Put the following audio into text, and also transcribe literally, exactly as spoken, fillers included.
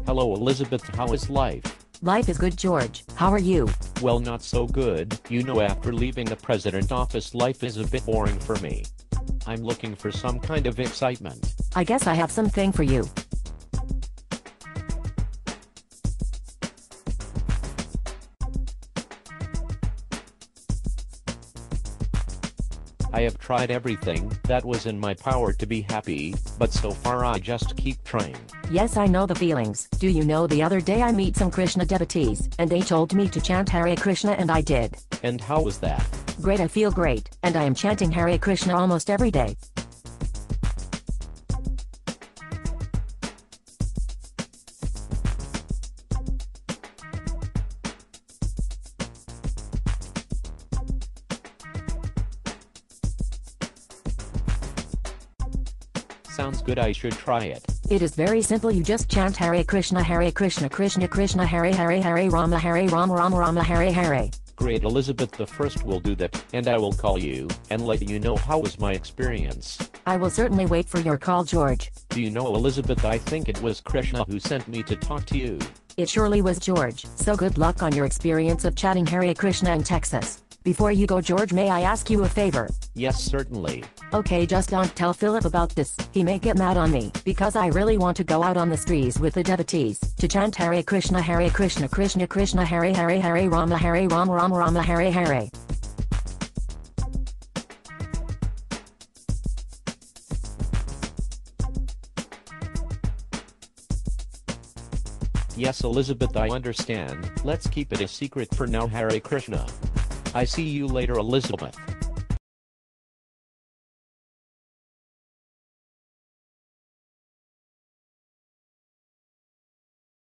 Hello Elizabeth, how is life? Life is good, George. How are you? Well, not so good. You know, after leaving the president office, life is a bit boring for me. I'm looking for some kind of excitement. I guess I have something for you. I have tried everything that was in my power to be happy, but so far I just keep trying. Yes, I know the feelings. Do you know, the other day I meet some Krishna devotees, and they told me to chant Hare Krishna, and I did. And how was that? Great, I feel great, and I am chanting Hare Krishna almost every day. Sounds good, I should try it. It is very simple. You just chant Hare Krishna, Hare Krishna, Krishna Krishna, Hare Hare, Hare Rama, Hare Rama, Rama Rama, Hare Hare. Great, Elizabeth, the first will do that, and I will call you and let you know how was my experience. I will certainly wait for your call, George. Do you know, Elizabeth, I think it was Krishna who sent me to talk to you. It surely was, George. So good luck on your experience of chatting Hare Krishna in Texas. Before you go, George, may I ask you a favor? Yes, certainly. Okay, just don't tell Philip about this. He may get mad on me, because I really want to go out on the streets with the devotees to chant Hare Krishna, Hare Krishna, Krishna Krishna, Hare Hare, Hare Rama, Hare Rama, Rama Rama, Hare Hare. Yes, Elizabeth, I understand. Let's keep it a secret for now, Hare Krishna. I see you later, Elizabeth.